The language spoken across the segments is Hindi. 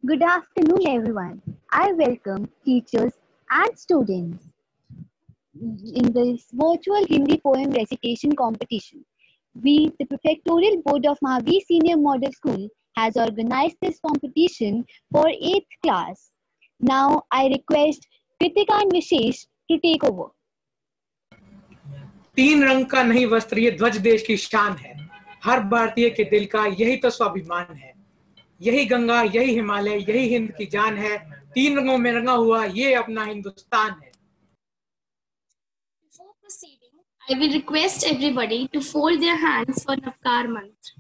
Good afternoon, everyone. I welcome teachers and students in this virtual Hindi poem recitation competition. The Prefectorial Board of Mahavir Senior Model School, has organized this competition for 8th class. Now, I request Kritika and Vishesh to take over. तीन रंग का नहीं वस्त्र, ये ध्वज देश की शान है। हर भारतीय के दिल का यही तो स्वाभिमान है। यही गंगा, यही हिमालय, यही हिंद की जान है। तीन रंगों में रंगा हुआ ये अपना हिंदुस्तान है। Before proceeding, I will request everybody to fold their hands for Navkar Mantra.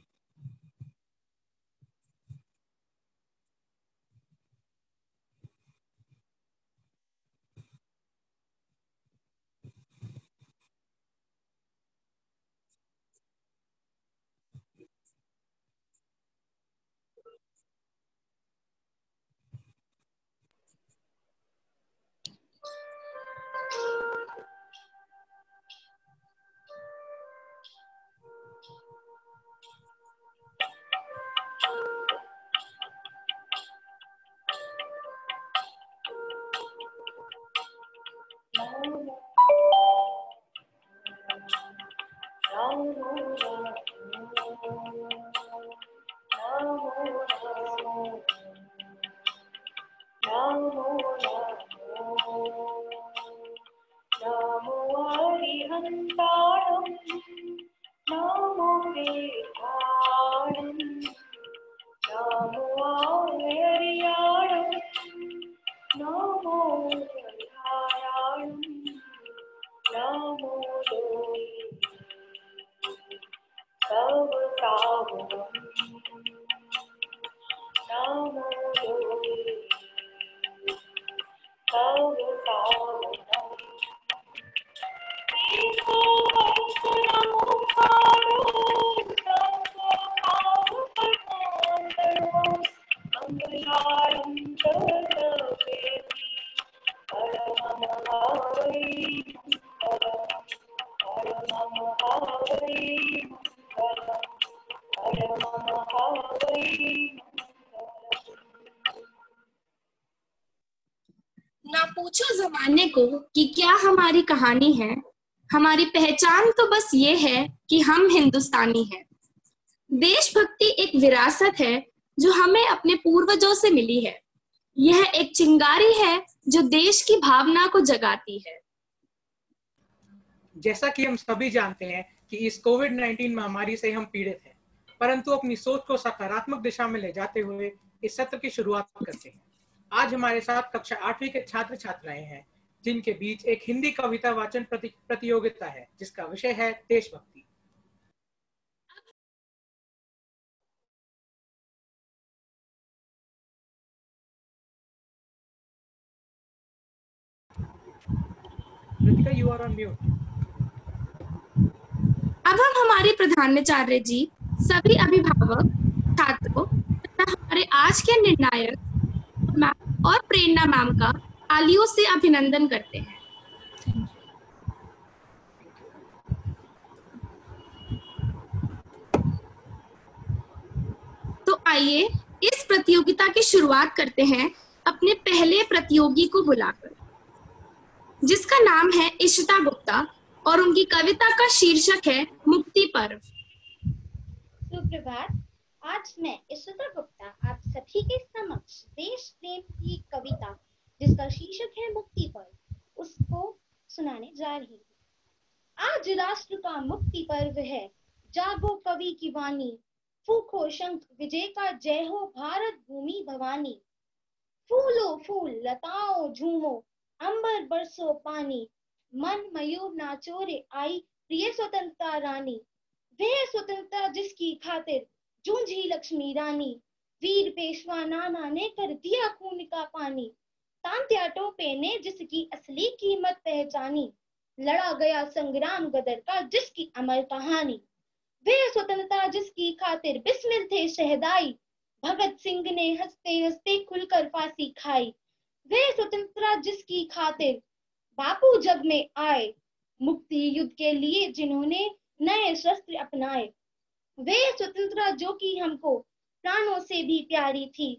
ना पूछो जमाने को कि क्या हमारी कहानी है, हमारी पहचान तो बस ये है कि हम हिंदुस्तानी हैं। देशभक्ति एक विरासत है जो हमें अपने पूर्वजों से मिली है। यह एक चिंगारी है जो देश की भावना को जगाती है। जैसा कि हम सभी जानते हैं कि इस कोविड-19 महामारी से हम पीड़ित हैं, परंतु अपनी सोच को सकारात्मक दिशा में ले जाते हुए इस सत्र की शुरुआत करते हैं। आज हमारे साथ कक्षा 8वीं के छात्र छात्राएं हैं, जिनके बीच एक हिंदी कविता वाचन प्रतियोगिता है, जिसका विषय है देशभक्ति। Kritika, you are on mute. अब हम हमारे प्रधानाचार्य जी, सभी अभिभावक, छात्रों तथा हमारे आज के निर्णायक और प्रेरणा मैम का तालियों से अभिनंदन करते हैं। तो आइए इस प्रतियोगिता की शुरुआत करते हैं अपने पहले प्रतियोगी को बुलाकर, जिसका नाम है इशिता गुप्ता और उनकी कविता का शीर्षक है मुक्ति पर्व। सुप्रभात। आज मैं इशिता गुप्ता आप सभी के समक्ष देश प्रेम की कविता, जिसका शीर्षक है मुक्ति पर्व, उसको सुनाने जा रही हूँ। आज राष्ट्र का मुक्ति पर्व है, जागो कवि की वाणी, फूको शंख विजय का, जय हो भारत भूमि भवानी। फूलो फूल लताओं झूमो, अंबर बरसो पानी, मन मयूर नाचो रे आई प्रिय स्वतंत्रता रानी। वह स्वतंत्रता जिसकी खातिर जूझी लक्ष्मी रानी, वीर पेशवा नाना ने कर दिया खून का पानी। तांत्या टोपे ने जिसकी असली कीमत पहचानी, लड़ा गया संग्राम गदर का जिसकी अमर कहानी। वह स्वतंत्रता जिसकी खातिर बिस्मिल थे शहदाई, भगत सिंह ने हंसते हंसते खुलकर फांसी खाई। वह स्वतंत्रता जिसकी खातिर बापू जग में आए, मुक्ति युद्ध के लिए जिन्होंने नए शस्त्र अपनाए। वे स्वतंत्रता जो कि हमको प्राणों से भी प्यारी थी,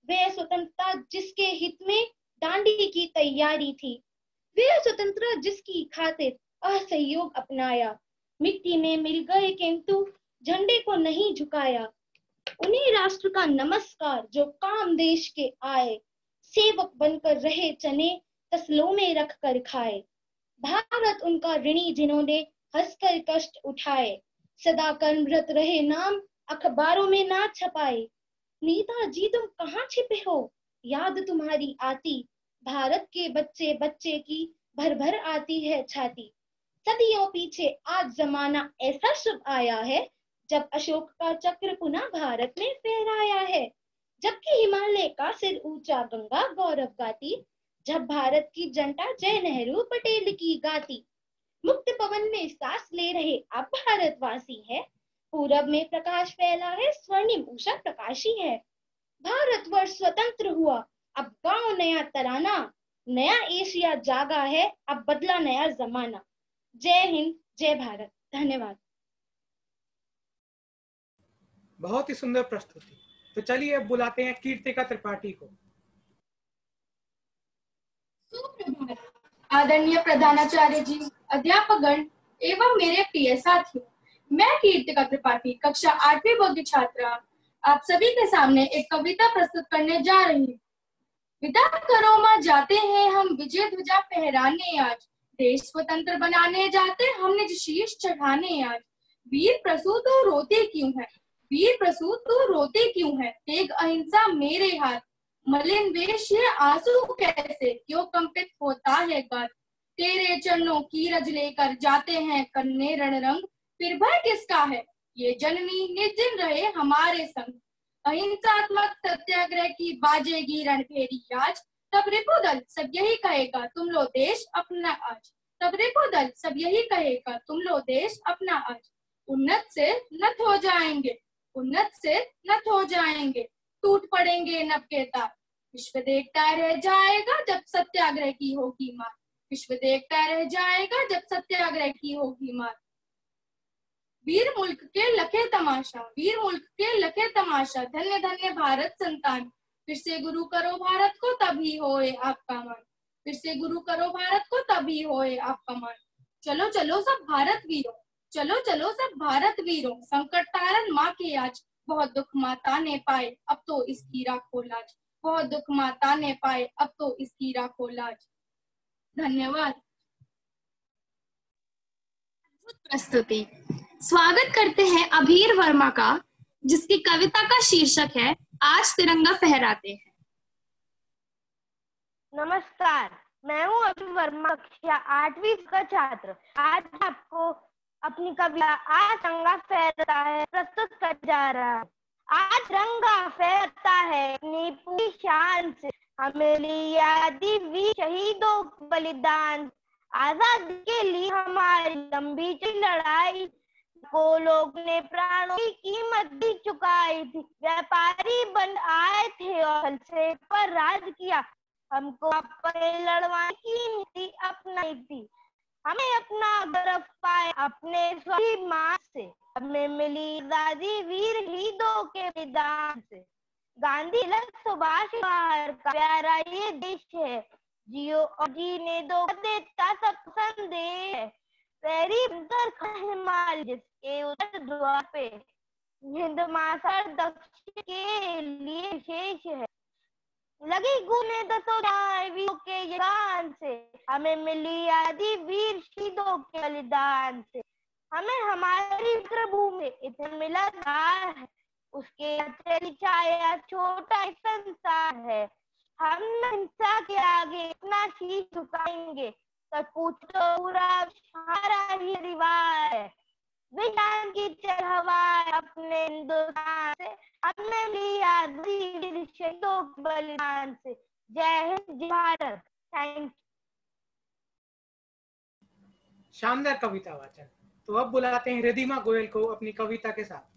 वह स्वतंत्रता जिसके हित में दांडी की तैयारी थी, वह स्वतंत्रता जिसकी खातिर असहयोग अपनाया, मिट्टी में मिल गए किंतु झंडे को नहीं झुकाया। उन्हीं राष्ट्र का नमस्कार जो काम देश के आए, सेवक बनकर रहे चने तसलों में रख कर खाए। भारत उनका ऋणी जिन्होंने हंसकर कष्ट उठाए, सदा कर्मरत रहे नाम अखबारों में ना छपाए। नेताजी तुम कहाँ छिपे हो, याद तुम्हारी आती, भारत के बच्चे बच्चे की भर भर आती है छाती। सदियों पीछे आज जमाना ऐसा शुभ आया है, जब अशोक का चक्र पुनः भारत में फहराया है। जबकि हिमालय का सिर ऊंचा गंगा गौरव गाती, जब भारत की जनता जय नेहरू पटेल की गाती। मुक्त पवन में सांस ले रहे अब भारतवासी है, पूरब में प्रकाश फैला है, स्वर्णिम उषा प्रकाशी है। भारतवर्ष स्वतंत्र हुआ, अब गांव नया तराना, नया एशिया जागा है, अब बदला नया जमाना। जय हिंद, जय भारत। धन्यवाद। बहुत ही सुंदर प्रस्तुति। तो चलिए अब बुलाते हैं कीर्तिका त्रिपाठी को। सुप्रभात आदरणीय प्रधानाचार्य जी, अध्यापकगण एवं मेरे प्रिय साथियों, मैं कीर्तिका त्रिपाठी कक्षा 8वीं ब की छात्रा आप सभी के सामने एक कविता प्रस्तुत करने जा रही हूँ। विदा करो माँ, जाते हैं हम विजय ध्वजा फहराने, आज देश स्वतंत्र बनाने जाते हम निज शीश चढ़ाने। आज वीर प्रसूत तू रोते क्यों है, वीर प्रसूत तू रोते क्यों है, तेग अहिंसा मेरे हाथ, मलिन वेश ये आंसू कैसे, क्यों कंपित होता है गात। तेरे चरणों की रज लेकर जाते हैं करने रणरंग, फिर भय किसका है, ये जननी निर्जिन रहे हमारे संग। अहिंसात्मक सत्याग्रह की बाजेगी रणभेरी आज, तब रिपुदल सब यही कहेगा तुम लो देश अपना आज, तब रिपुदल सब यही कहेगा तुम लो देश अपना आज। उन्नत से नत हो जाएंगे, उन्नत से नत हो जाएंगे, टूट पड़ेंगे नभ के तार, विश्व देखता रह जाएगा जब सत्याग्रह की होगी मार, विश्व देखता रह जाएगा जब सत्याग्रह की होगी मार। वीर मुल्क के लखे तमाशा, वीर मुल्क के लखे तमाशा, धन्य धन्य भारत संतान, फिर से गुरु करो भारत को तभी होए आपका मान, फिर से गुरु करो भारत को तभी होए आपका मान। चलो चलो सब भारत वीरों, चलो चलो सब भारत वीरों, संकट तारन माँ के आज, बहुत दुख माता ने पाए अब तो इसकी राखो लाज, बहुत दुख माता ने पाए अब तो इसकी राखो लाज। धन्यवाद। प्रस्तुति स्वागत करते हैं अभीर वर्मा का, जिसकी कविता का शीर्षक है आज तिरंगा फहराते हैं। नमस्कार, मैं हूँ अभीर वर्मा, कक्षा 8वीं का छात्र। आज आपको अपनी कविता आज तिरंगा फहराता है प्रस्तुत कर जा रहा है। आज तिरंगा फहरता है अपनी पूरी शान से, हमें यादी वीर शहीदों के बलिदान, आजादी के लिए हमारी लंबी लड़ाई को लोग ने प्राणों की कीमत भी चुकाई थी। व्यापारी बन आए थे और से पर राज किया, हमको अपने लड़वाने की नीति अपनाई थी। हमें अपना गर्व पाए अपने स्वाभिमान से, हमें मिली आजादी वीर शहीदों के बलिदान से। गांधी सुभाष का प्यारा ये देश है, जियो और जीने दो देता सब संदेश है। पैरी बनकर हिमालय जिसके उत्तर द्वार पे, हिंद महासागर दक्षिण के लिए विशेष है। लगी गूंजे दसों वीरों के गान से, हमें मिली आदि वीर शहीदों के बलिदान से। हमें हमारी प्रभु में इतना मिला है, उसके छाया छोटा संसार है। हम हिंसा के आगे इतना शीश झुकाएंगे, तो पूछ तो पूरा हमारा ही परिवार है। विज्ञान की चढ़ावा अपने हिंदुस्तान से, हमने लिया वीर शहीदों के बलिदान से। जय हिंद, जय भारत। थैंक। शानदार कविता वाचन। तो अब बुलाते हैं रिद्धिमा गोयल को अपनी कविता के साथ।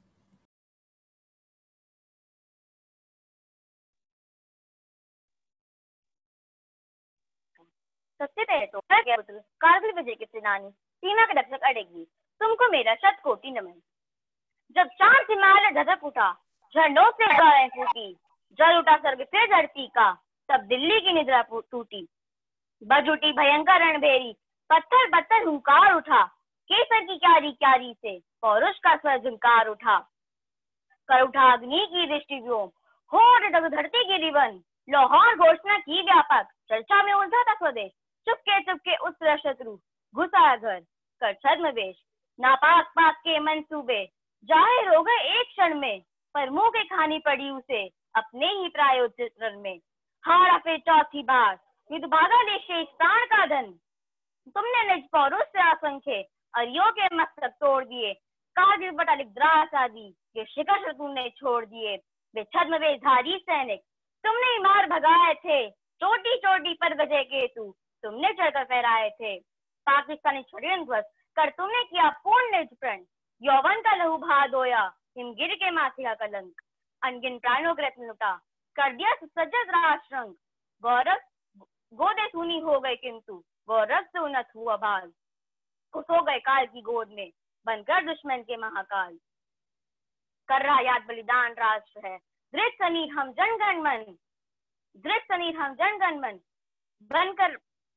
सत्य रहे तो कारगिल विजय की सेनानी सीमा के रक्षक अड़ेगी, तुमको मेरा शत कोटि नमन। जब चांद हिमालय धधक उठा, झंडों से गायें फूटी, जल उठा स्वर्ग से धरती का, तब दिल्ली की निद्रा टूटी। बज उठी भयंकर रणभेरी, पत्थर पत्थर हुंकार उठा। केसर की क्यारी क्यारी से पौरुष का स्वर झंकार उठा। कर उठा अग्नि की दृष्टि व्योम, होठ ढक धरती की रिवन। लाहौर घोषणा की व्यापक, चर्चा में उलझा था स्वदेश। चुपके उस शत्रु घुसा घर, कर छद्मवेश। नापाक पाक के मंसूबे जाहिर हो गए एक क्षण में, पर मुंह के खानी पड़ी उसे अपने ही प्रायोजित रण में। हारा फिर चौथी बार, युद्ध भागा ले शेष प्राण का धन। तुमने निज पौरुष से असंख्य अरियों के मस्तक तोड़ दिए। कारगिल बटालिक द्रास आदि के शिखर शत्रु ने छोड़ दिए। वे छद्मवेशधारी सैनिक तुमने ही मार भगाए थे। चोटी चोटी पर गजे केतु तुमने चढ़कर फहराए थे। पाकिस्तानी षड्यंत्र कर तुमने किया पूर्ण निजप्रण। यौवन का लहू बहा धोया, हिमगिर के माथे का कलंक। अनगिन प्राणों के रत्न लुटा, कर दिया सुसज्जित राष्ट्रंग। गौरव गोदे सुनी हो गए, किंतु गौरव से उन्नत हुआ भाल। खुश हो गए काल की गोद में, बनकर दुश्मन के महाकाल। कर रहा याद बलिदान राष्ट्र है, दृढ़ सनीर हम जनगण मन। दृढ़ सनीर हम जनगण मन बनकर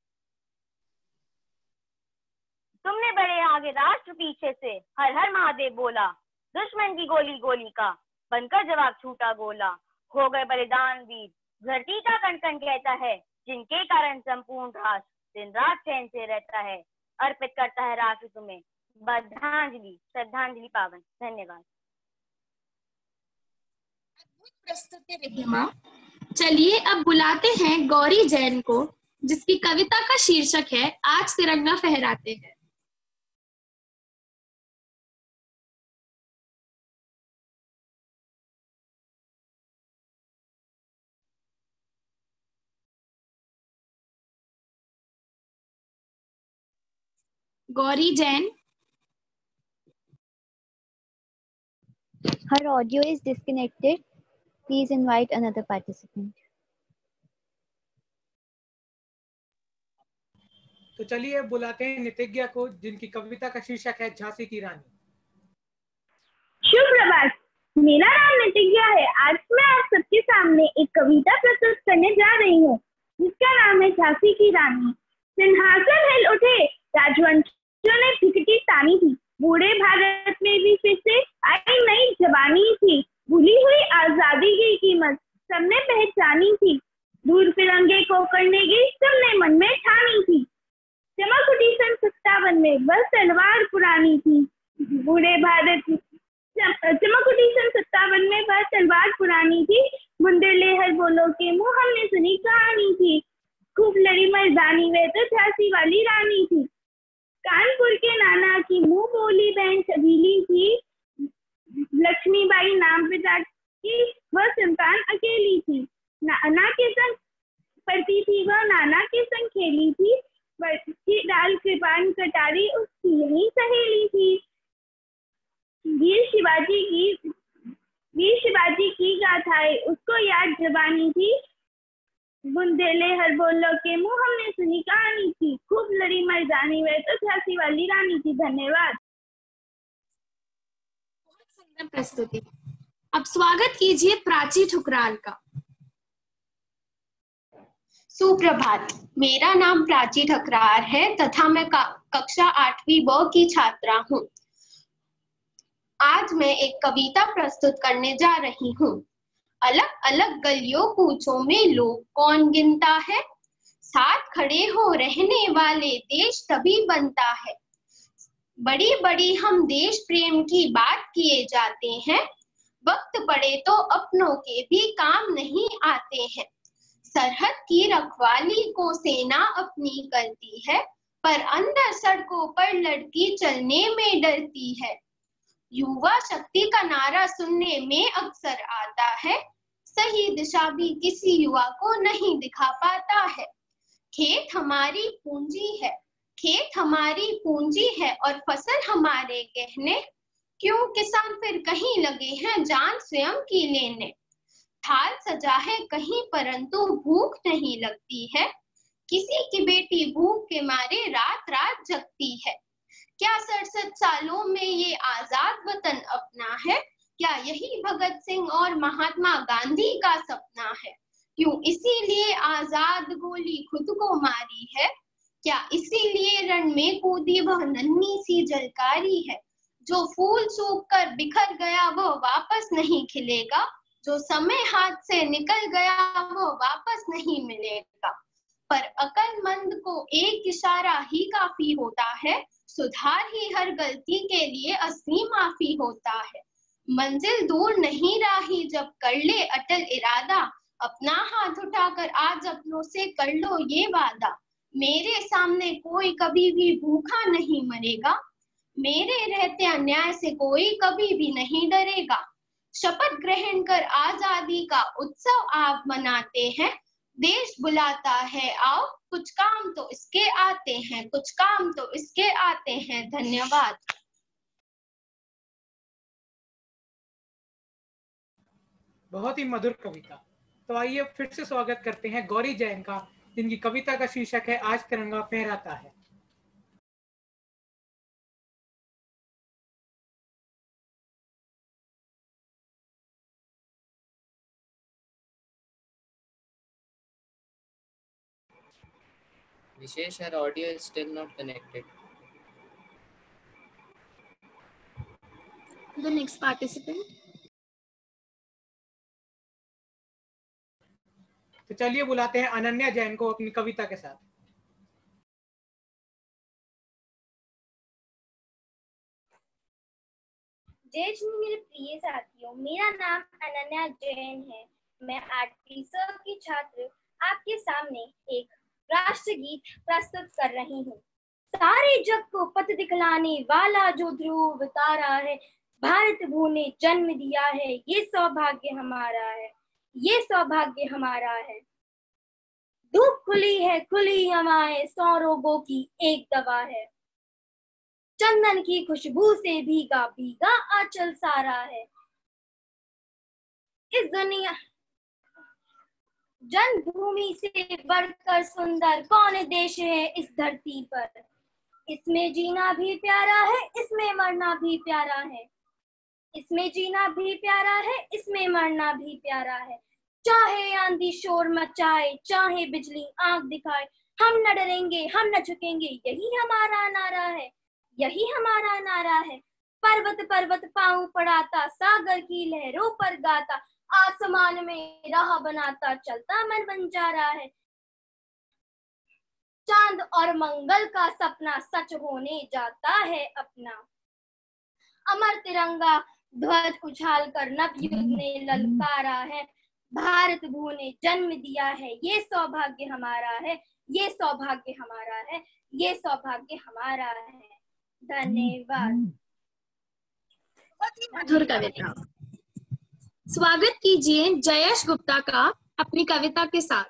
तुमने बड़े आगे राष्ट्र पीछे से। हर हर महादेव बोला, दुश्मन की गोली गोली का बनकर जवाब छूटा गोला। हो गए बलिदान वीर, धरती का कण कण कहता है, जिनके कारण संपूर्ण राष्ट्र दिन रात चैन से रहता है। अर्पित करता है राष्ट्र तुम्हें बद्धांजलि, श्रद्धांजलि पावन। धन्यवाद। अद्भुत प्रस्तुति रही माँ। चलिए अब बुलाते हैं गौरी जैन को, जिसकी कविता का शीर्षक है आज तिरंगा फहराते हैं। Gauri Jain. Her audio is disconnected. Please invite another participant. तो चलिए बुलाते हैं नितिज्ञा को, जिनकी कविता का शीर्षक है झांसी की रानी। शुभ प्रभात, मेरा नाम नितिज्ञा है। आज मैं आप सबके सामने एक कविता प्रस्तुत करने जा रही हूँ, जिसका नाम है झांसी की रानी। सिंहासन हिल उठे, राजवंशियों ने फिसकी तानी थी। बूढ़े भारत में भी फिर से आई नई जवानी थी। भूली हुई आजादी की कीमत सबने पहचानी थी। दूर फिरंगे को करने की सबने मन में ठानी थी। चमक उठी सन 57 में, वह तलवार पुरानी थी। बूढ़े भारत चमक उठी सन 57 में, वह तलवार पुरानी थी। मुंडे लेहर बोलो के मुंह हमने सुनी कहानी थी। खूब लड़ी मर्दानी, वे तो झांसी वाली रानी थी। कानपुर के नाना की मुंह बोली बहन छबीली थी। लक्ष्मीबाई नाम पिता की वह संतान अकेली थी। नाना के संग पढ़ती थी वह, नाना के संग खेली थी। बरछी डाल कृपान कटारी उसकी यही सहेली थी। वीर शिवाजी की गाथाएं उसको याद जबानी थी। बुंदेले हर बोलो के मुंह हमने सुनी कहानी थी। खूब लड़ी मर्दानी, वे तो झांसी वाली रानी थी। धन्यवाद। बहुत सुंदर प्रस्तुति। अब स्वागत कीजिए प्राची ठुकराल का। सुप्रभात, मेरा नाम प्राची ठकरार है तथा मैं कक्षा 8वीं ब की छात्रा हूँ। आज मैं एक कविता प्रस्तुत करने जा रही हूँ। अलग अलग गलियों कूचों में लोग कौन गिनता है, साथ खड़े हो रहने वाले देश तभी बनता है। बड़ी बड़ी हम देश प्रेम की बात किए जाते हैं, वक्त पड़े तो अपनों के भी काम नहीं आते हैं। सरहद की रखवाली को सेना अपनी करती है, पर अंदर सड़कों पर लड़की चलने में डरती है। युवा शक्ति का नारा सुनने में अक्सर आता है, सही दिशा भी किसी युवा को नहीं दिखा पाता है। खेत हमारी पूंजी है, खेत हमारी पूंजी है और फसल हमारे गहने। क्यों किसान फिर कहीं लगे हैं जान स्वयं की लेने। थाल सजा है कहीं परंतु भूख नहीं लगती है, किसी की बेटी भूख के मारे रात रात जगती है। क्या 67 सालों में ये आजाद वतन अपना है, क्या यही भगत सिंह और महात्मा गांधी का सपना है? क्यों इसीलिए आजाद गोली खुद को मारी है? क्या इसीलिए रण में कूदी वह नन्ही सी जलकारी है? जो फूल सूख कर बिखर गया वह वापस नहीं खिलेगा, जो समय हाथ से निकल गया वह वापस नहीं मिलेगा। पर अक्लमंद को एक इशारा ही काफी होता है, सुधार ही हर गलती के लिए असली माफी होता है। मंजिल दूर नहीं राही जब कर ले अटल इरादा, अपना हाथ उठाकर आज अपनों से कर लो ये वादा। मेरे सामने कोई कभी भी भूखा नहीं मरेगा, मेरे रहते अन्याय से कोई कभी भी नहीं डरेगा। शपथ ग्रहण कर आजादी का उत्सव आप मनाते हैं, देश बुलाता है आओ, कुछ काम तो इसके आते हैं, कुछ काम तो इसके आते हैं। धन्यवाद। बहुत ही मधुर कविता। तो आइए फिर से स्वागत करते हैं गौरी जैन का, जिनकी कविता का शीर्षक है आज तिरंगा फहराता है। Vishesh, her audio is still not connected. The next participant. तो चलिए बुलाते हैं अनन्या जैन को अपनी कविता के साथ। जय श्री मेरे प्रिय साथियों, मेरा नाम अनन्या जैन है। मैं 8वीं की छात्र आपके सामने एक राष्ट्रगीत प्रस्तुत कर रही हूँ। सारे जग को पथ दिखलाने वाला जो ध्रुव तारा है, भारत भू ने जन्म दिया है, ये सौभाग्य हमारा है, ये सौभाग्य हमारा है। धूप खुली है, खुली हवाएं 100 रोगों की एक दवा है, चंदन की खुशबू से भीगा भीगा आंचल सारा है। इस दुनिया जन्मभूमि से बढ़कर सुंदर कौन देश है इस धरती पर। इसमें जीना भी प्यारा है, इसमें मरना भी प्यारा है, इसमें जीना भी प्यारा है, इसमें मरना भी प्यारा है। चाहे आंधी शोर मचाए, चाहे बिजली आंख दिखाए, हम न डरेंगे, हम न झुकेंगे, यही हमारा नारा है, यही हमारा नारा है। पर्वत पर्वत पांव पड़ाता, सागर की लहरों पर गाता, आसमान में राह बनाता, चलता मन बन जा रहा है। चांद और मंगल का सपना सच होने जाता है अपना। अमर तिरंगा ध्वज उछाल कर नवयुग ने ललकारा है, भारत भू ने जन्म दिया है, ये सौभाग्य हमारा है, ये सौभाग्य हमारा है, ये सौभाग्य हमारा है। धन्यवाद। बहुत ही मधुर कविता। स्वागत कीजिए जयेश गुप्ता का अपनी कविता के साथ।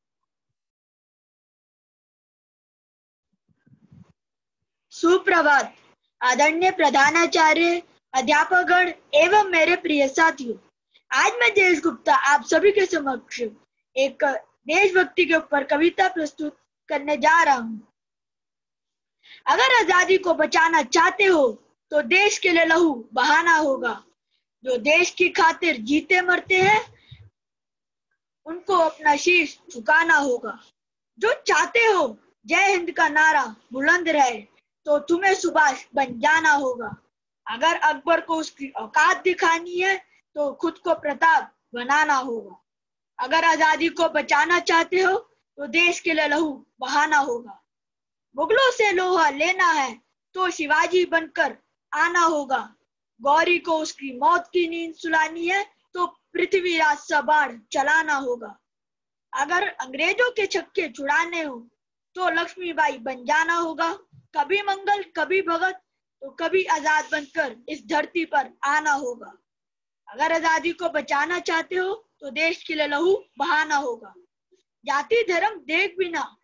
सुप्रभात आदरणीय प्रधानाचार्य, अध्यापकगण एवं मेरे प्रिय साथियों। आज मैं जयेश गुप्ता आप सभी के समक्ष एक देशभक्ति के ऊपर कविता प्रस्तुत करने जा रहा हूँ। अगर आजादी को बचाना चाहते हो तो देश के लिए लहू बहाना होगा। जो देश की खातिर जीते मरते हैं उनको अपना शीश झुकाना होगा। जो चाहते हो जय हिंद का नारा बुलंद रहे तो तुम्हें सुभाष बन जाना होगा। अगर अकबर को उसकी औकात दिखानी है तो खुद को प्रताप बनाना होगा। अगर आजादी को बचाना चाहते हो तो देश के लिए लहू बहाना होगा। मुगलों से लोहा लेना है तो शिवाजी बनकर आना होगा। गौरी को उसकी मौत की नींद सुलानी है तो पृथ्वीराज सा बाढ़ चलाना होगा। अगर अंग्रेजों के छक्के छुड़ाने हो तो लक्ष्मीबाई बन जाना होगा। कभी मंगल कभी भगत तो कभी आजाद बनकर इस धरती पर आना होगा। अगर आजादी को बचाना चाहते हो तो देश के लिए लहू बहाना होगा। जाति धर्म देख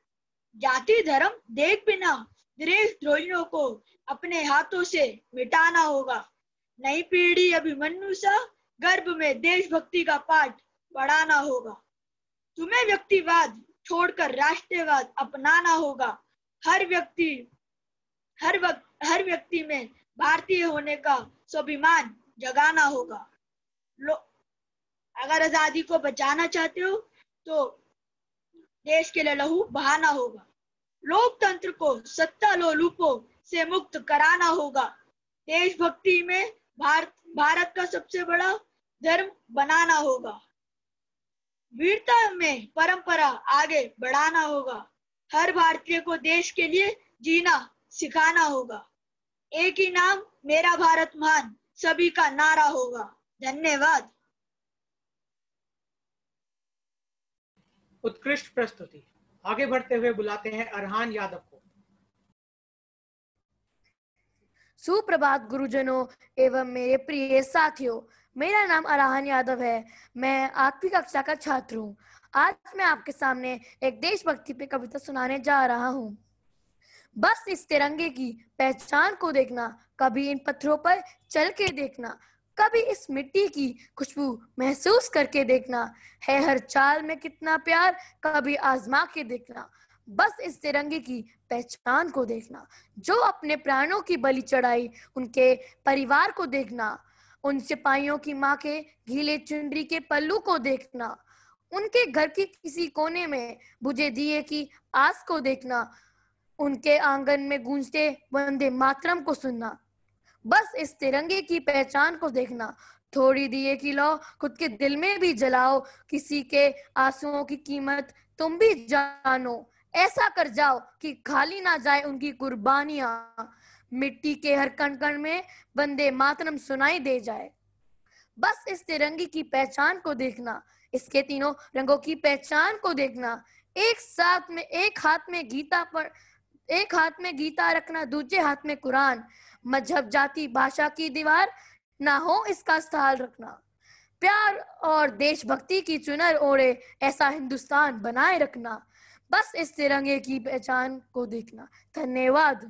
बिना देशद्रोहियों को अपने हाथों से मिटाना होगा। नई पीढ़ी अभिमन्यु सा गर्भ में देशभक्ति का पाठ पढ़ाना होगा। तुम्हें व्यक्तिवाद छोड़कर राष्ट्रवाद अपनाना होगा। हर व्यक्ति में भारतीय होने का स्वाभिमान जगाना होगा। अगर आजादी को बचाना चाहते हो तो देश के लिए लहू बहाना होगा। लोकतंत्र को सत्ता लोलुपों से मुक्त कराना होगा। देशभक्ति में भारत का सबसे बड़ा धर्म बनाना होगा। वीरता में परंपरा आगे बढ़ाना होगा। हर भारतीय को देश के लिए जीना सिखाना होगा। एक ही नाम मेरा भारत महान सभी का नारा होगा। धन्यवाद। उत्कृष्ट प्रस्तुति। आगे बढ़ते हुए बुलाते हैं अरहान यादव को। सुप्रभात गुरुजनों एवं मेरे प्रिय साथियों, मेरा नाम अरहान यादव है। मैं 8वीं कक्षा का छात्र हूँ। आज मैं आपके सामने एक देशभक्ति पे कविता सुनाने जा रहा हूँ। बस इस तिरंगे की पहचान को देखना, कभी इन पत्थरों पर चल के देखना, कभी इस मिट्टी की खुशबू महसूस करके देखना, है हर चाल में कितना प्यार, कभी आजमा के देखना। बस इस तिरंगे की पहचान को देखना, जो अपने प्राणों की बलि चढ़ाई उनके परिवार को देखना, उन सिपाहियों की माँ के गीले चुनरी के पल्लू को देखना, उनके घर की किसी कोने में बुझे दिए की आस को देखना, उनके आंगन में गूंजते वंदे मातरम को सुनना। बस इस तिरंगे की पहचान को देखना, थोड़ी दिए की लो खुद के दिल में भी जलाओ, किसी के आंसुओं की कीमत तुम भी जानो, ऐसा कर जाओ कि खाली ना जाए उनकी कुर्बानियां, मिट्टी के हर कण कण में वंदे मातरम सुनाई दे जाए। बस इस तिरंगे की पहचान को देखना, इसके तीनों रंगों की पहचान को देखना, एक साथ में एक हाथ में गीता रखना, दूसरे हाथ में कुरान, मजहब जाति भाषा की दीवार ना हो इसका ख्याल रखना, प्यार और देशभक्ति की चुनर ओढ़े ऐसा हिंदुस्तान बनाए रखना। बस इस तिरंगे की पहचान को देखना। धन्यवाद।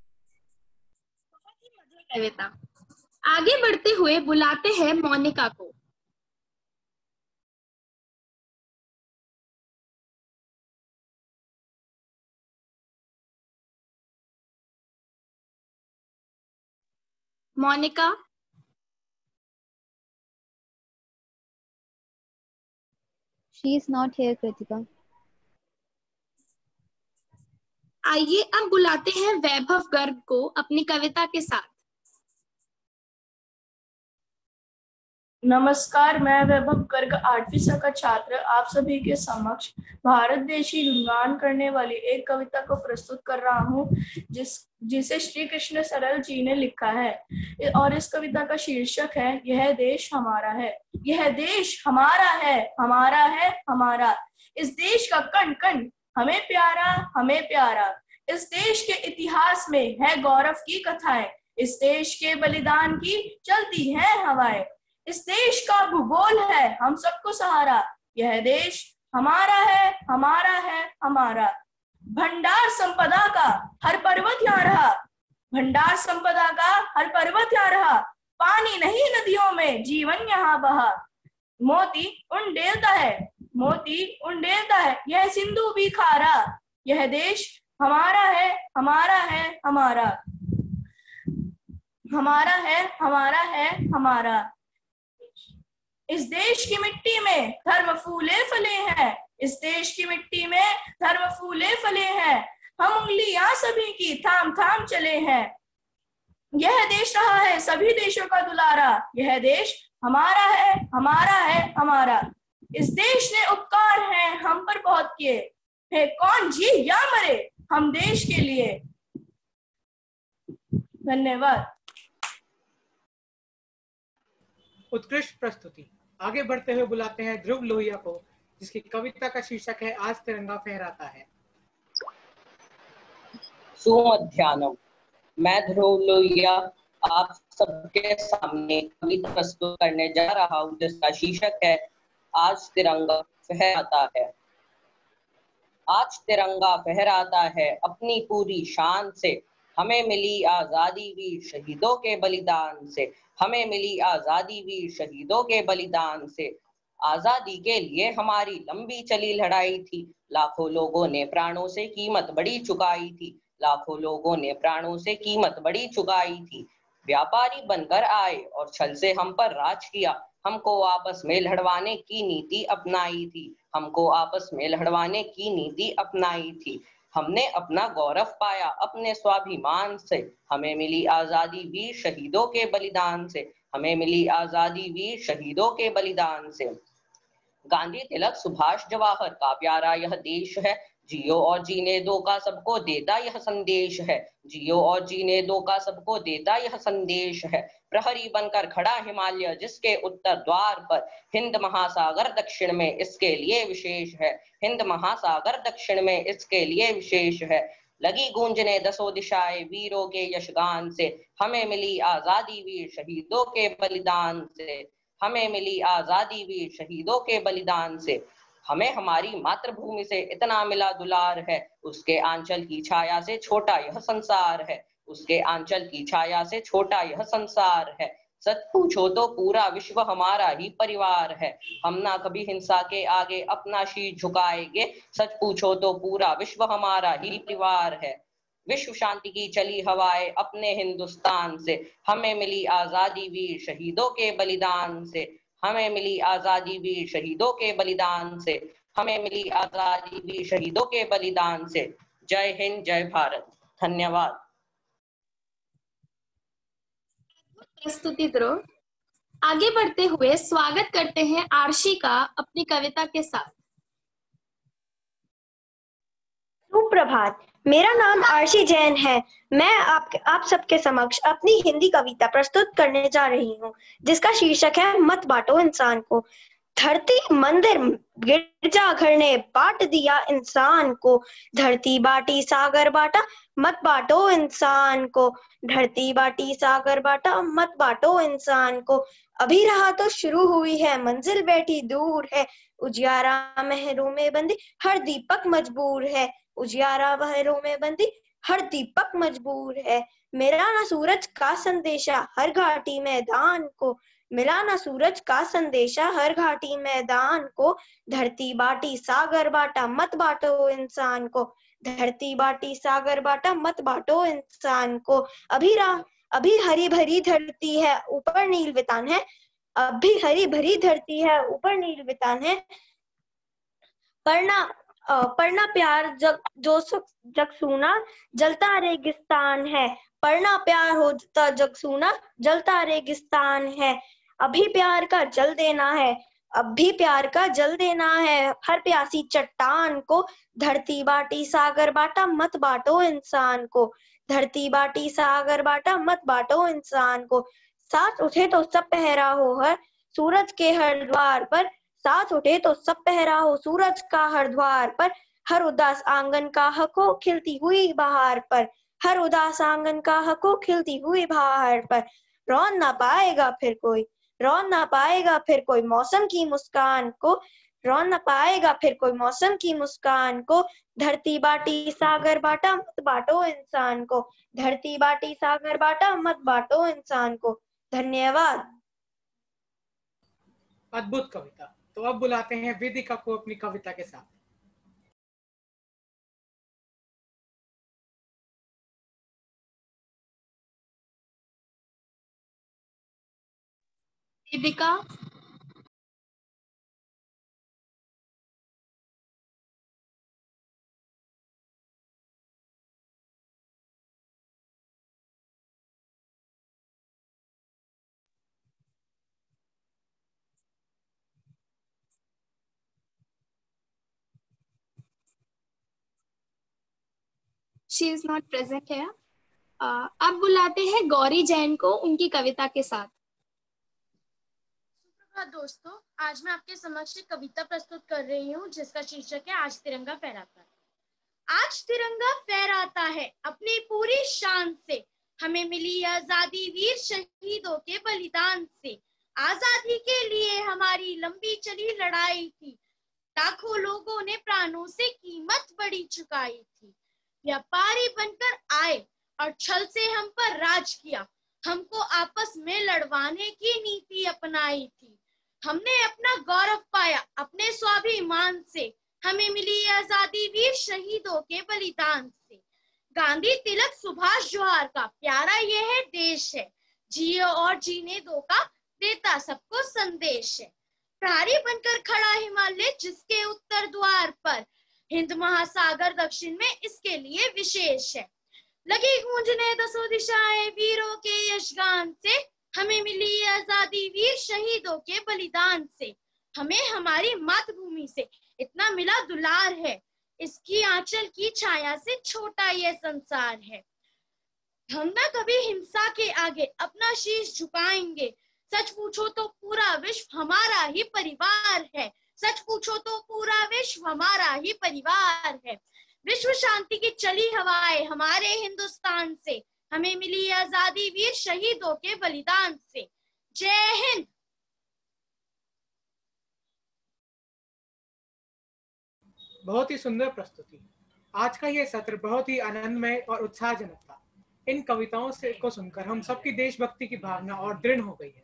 कविता। आगे बढ़ते हुए बुलाते हैं मोनिका को। Monika, She is not here, Kritika. आइए अब बुलाते हैं वैभव गर्ग को अपनी कविता के साथ। नमस्कार, मैं वैभव गर्ग 8वीं सा का छात्र आप सभी के समक्ष भारत देश की गुणगान करने वाली एक कविता को प्रस्तुत कर रहा हूँ, जिसे श्री कृष्ण सरल जी ने लिखा है। और इस कविता का शीर्षक है यह देश हमारा है। यह देश हमारा है, हमारा है, हमारा। इस देश का कण कण हमें प्यारा, हमें प्यारा। इस देश के इतिहास में है गौरव की कथाएं, इस देश के बलिदान की चलती है हवाएं। इस देश का भूगोल है हम सबको सहारा। यह देश हमारा है, हमारा है, हमारा। भंडार संपदा का हर पर्वत यहाँ रहा, भंडार संपदा का हर पर्वत यहाँ रहा। पानी नहीं नदियों में जीवन यहाँ बहा। मोती उंडेलता है, मोती उंडेलता है, यह सिंधु भी खारा। यह देश हमारा है, हमारा है, हमारा। हमारा है, हमारा है, हमारा। इस देश की मिट्टी में धर्म फूले फले हैं, इस देश की मिट्टी में धर्म फूले फले हैं। हम उंगलियां सभी की थाम थाम चले हैं। यह देश रहा है सभी देशों का दुलारा। यह देश हमारा है, हमारा है, हमारा। इस देश ने उपकार हैं हम पर बहुत किए, है कौन जी या मरे हम देश के लिए। धन्यवाद। उत्कृष्ट प्रस्तुति। आगे बढ़ते हुए बुलाते हैं ध्रुव लोहिया को, जिसकी कविता का शीर्षक है आज तिरंगा फहराता है। सुमध्याह्नम। मैं ध्रुव लोहिया आप सबके सामने कविता प्रस्तुत करने जा रहा हूँ, जिसका शीर्षक है आज तिरंगा फहराता है। आज तिरंगा फहराता है अपनी पूरी शान से, हमें मिली आजादी वीर शहीदों के बलिदान से, हमें मिली आजादी वीर शहीदों के बलिदान से। आजादी के लिए हमारी लंबी चली लड़ाई थी, लाखों लोगों ने प्राणों से कीमत बड़ी चुकाई थी, लाखों लोगों ने प्राणों से कीमत बड़ी चुकाई थी। व्यापारी बनकर आए और छल से हम पर राज किया, हमको आपस में लड़वाने की नीति अपनाई थी, हमको आपस में लड़वाने की नीति अपनाई थी। हमने अपना गौरव पाया अपने स्वाभिमान से, हमें मिली आजादी वीर शहीदों के बलिदान से, हमें मिली आजादी वीर शहीदों के बलिदान से। गांधी, तिलक, सुभाष, जवाहर का प्यारा यह देश है, जियो और जीने दो का सबको देता यह संदेश है, जियो और जीने दो का सबको देता यह संदेश है। प्रहरी बनकर खड़ा हिमालय जिसके उत्तर द्वार पर, हिंद महासागर दक्षिण में इसके लिए विशेष है, हिंद महासागर दक्षिण में इसके लिए विशेष है। लगी गूंजने दसों दिशाएं वीरों के यशगान से, हमें मिली आजादी वीर शहीदों के बलिदान से, हमें मिली आजादी वीर शहीदों के बलिदान से। हमें हमारी मातृभूमि से इतना मिला दुलार है, उसके आंचल की छाया से छोटा यह संसार है, उसके आंचल की छाया से छोटा यह संसार है। सच पूछो तो पूरा विश्व हमारा ही परिवार है, हम ना कभी हिंसा के आगे अपना शीश झुकाएंगे, सच पूछो तो पूरा विश्व हमारा ही परिवार है। विश्व शांति की चली हवाएं अपने हिंदुस्तान से, हमें मिली आजादी वीर शहीदों के बलिदान से, हमें मिली आजादी वीर शहीदों के बलिदान से, हमें मिली आजादी वीर शहीदों के बलिदान से। जय हिंद, जय भारत। धन्यवाद। प्रस्तुति द्रोह। आगे बढ़ते हुए स्वागत करते हैं आरशी का अपनी कविता के साथ। सुप्रभात, मेरा नाम आरशी जैन है। मैं आप सबके समक्ष अपनी हिंदी कविता प्रस्तुत करने जा रही हूँ, जिसका शीर्षक है मत बांटो इंसान को। धरती मंदिर गिरजाघर ने बांट दिया इंसान को, धरती बांटी सागर बांटा मत बांटो इंसान को, धरती बांटी सागर बांटा मत बांटो इंसान को। अभी राह तो शुरू हुई है, मंजिल बैठी दूर है, उजियारा महरों में बंदी हर दीपक मजबूर है, उजियारा महरों में बंदी हर दीपक मजबूर है। मेरा ना सूरज का संदेशा हर घाटी मैदान को, मिला ना सूरज का संदेशा हर घाटी मैदान को, धरती बांटी सागर बांटा मत बांटो इंसान को, धरती बांटी सागर बांटा मत बांटो इंसान को। अभी हरी भरी धरती है ऊपर नील वितान है, अभी हरी भरी धरती है ऊपर नील वितान है, पढ़ना प्यार जो जग सूना जलता रेगिस्तान है, पढ़ना प्यार होता जग सूना जलता रेगिस्तान है। अभी प्यार का जल देना है, अब भी प्यार का जल देना है हर प्यासी चट्टान को, धरती बांटी सागर बांटा मत बांटो इंसान को, धरती बांटी सागर बांटा मत बांटो इंसान को। साथ उठे तो सब पहरा हो हर सूरज के हर द्वार पर, साथ उठे तो सब पहरा हो सूरज का हर द्वार पर, हर उदास आंगन का हक हो खिलती हुई बहार पर, हर उदास आंगन का हक हो खिलती हुई बहार पर। रौन ना पाएगा फिर कोई, रौन ना पाएगा फिर कोई मौसम की मुस्कान को, रौन ना पाएगा फिर कोई मौसम की मुस्कान को, धरती बांटी सागर बांटा मत बांटो इंसान को, धरती बांटी सागर बांटा मत बांटो इंसान को। धन्यवाद। अद्भुत कविता। तो अब बुलाते हैं वेदिका को अपनी कविता के साथ। वेदिका। She is not present here. अब बुलाते हैं गौरी जैन को उनकी कविता के साथ। सुप्रभात दोस्तों, आज मैं आपके समक्ष एक कविता प्रस्तुत कर रही हूँ जिसका शीर्षक है आज तिरंगा फहराता है। आज तिरंगा फहराता है अपनी पूरी शान से, हमें मिली आजादी वीर शहीदों के बलिदान से। आजादी के लिए हमारी लंबी चली लड़ाई थी, लाखों लोगों ने प्राणों से कीमत बड़ी चुकाई थी। व्यापारी बनकर आए और छल से हम पर राज किया, हमको आपस में लड़वाने की नीति अपनाई थी। हमने अपना गौरव पाया अपने स्वाभिमान से, हमें मिली आजादी वीर शहीदों के बलिदान से। गांधी, तिलक, सुभाष, जवाहर का प्यारा यह है देश है, जियो और जीने दो का देता सबको संदेश है। प्रहरी बनकर खड़ा हिमालय जिसके उत्तर द्वार पर, हिंद महासागर दक्षिण में इसके लिए विशेष है। लगी गूंजने दसों दिशाएं वीरों के यशगान से, हमें मिली आजादी वीर शहीदों के बलिदान से। हमें हमारी मातृभूमि से इतना मिला दुलार है, इसकी आंचल की छाया से छोटा ये संसार है। हम ना कभी हिंसा के आगे अपना शीश झुकाएंगे, सच पूछो तो पूरा विश्व हमारा ही परिवार है। सच पूछो तो पूरा विश्व हमारा ही परिवार है। विश्व शांति की चली हवाएं हमारे हिंदुस्तान से, हमें मिली आजादी वीर शहीदों के बलिदान से। जय हिंद। बहुत ही सुंदर प्रस्तुति। आज का यह सत्र बहुत ही आनंदमय और उत्साहजनक था। इन कविताओं से को सुनकर हम सबकी देशभक्ति की भावना और दृढ़ हो गई है।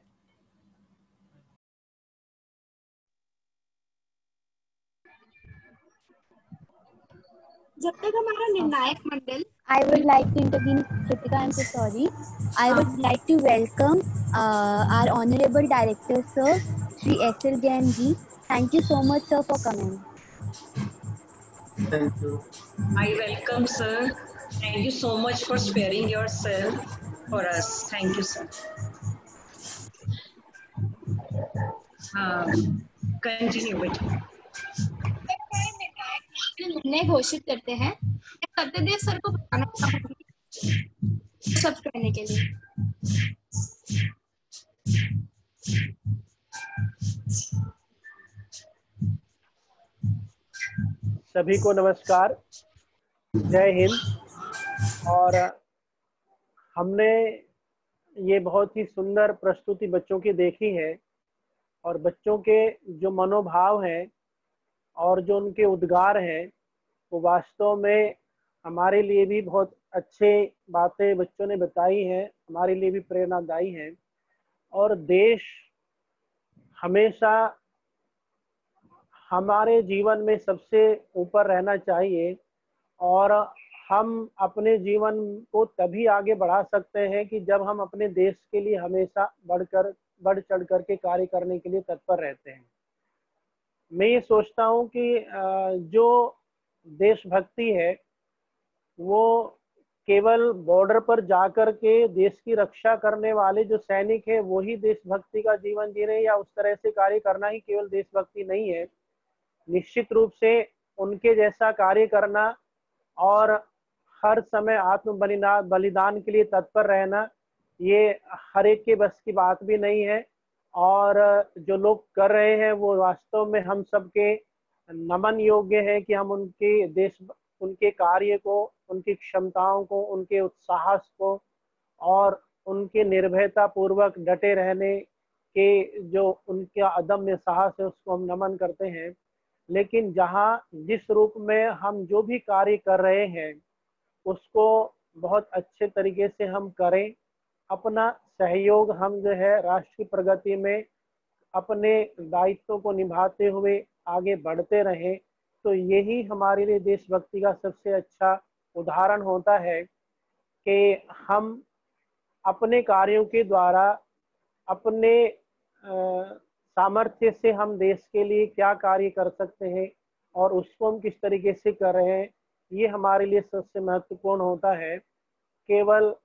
जब तक हमारा निर्णायक मंडल I would like to intervene, Kritika, I'm so sorry. I would like to welcome our Honorable Director, Sir, Shri S.L. Jain ji. Thank you so much, sir, for coming. Thank you. I welcome, sir. Thank you so much for sparing yourself for us. Thank you, sir. Continue with me. निर्णय घोषित करते हैं। मैं सत्यदेव सर को बताना चाहूंगी सब करने के लिए। सभी को नमस्कार, जय हिंद। और हमने ये बहुत ही सुंदर प्रस्तुति बच्चों की देखी है और बच्चों के जो मनोभाव हैं और जो उनके उद्गार हैं वो वास्तव में हमारे लिए भी बहुत अच्छे बातें बच्चों ने बताई हैं, हमारे लिए भी प्रेरणादायी हैं। और देश हमेशा हमारे जीवन में सबसे ऊपर रहना चाहिए और हम अपने जीवन को तभी आगे बढ़ा सकते हैं कि जब हम अपने देश के लिए हमेशा बढ़ चढ़ कर के कार्य करने के लिए तत्पर रहते हैं। मैं ये सोचता हूँ कि जो देशभक्ति है वो केवल बॉर्डर पर जाकर के देश की रक्षा करने वाले जो सैनिक हैं वो ही देशभक्ति का जीवन जी रहे हैं या उस तरह से कार्य करना ही केवल देशभक्ति नहीं है। निश्चित रूप से उनके जैसा कार्य करना और हर समय आत्म बलिदान के लिए तत्पर रहना ये हर एक के बस की बात भी नहीं है। और जो लोग कर रहे हैं वो वास्तव में हम सबके नमन योग्य है कि हम उनके कार्य को, उनकी क्षमताओं को, उनके उत्साह को और उनके निर्भयता पूर्वक डटे रहने के जो उनका अदम्य साहस है उसको हम नमन करते हैं। लेकिन जिस रूप में हम जो भी कार्य कर रहे हैं उसको बहुत अच्छे तरीके से हम करें, अपना सहयोग हम जो है राष्ट्र की प्रगति में अपने दायित्वों को निभाते हुए आगे बढ़ते रहें, तो यही हमारे लिए देशभक्ति का सबसे अच्छा उदाहरण होता है कि हम अपने कार्यों के द्वारा अपने सामर्थ्य से हम देश के लिए क्या कार्य कर सकते हैं और उसको हम किस तरीके से कर रहे हैं, ये हमारे लिए सबसे महत्वपूर्ण होता है। केवल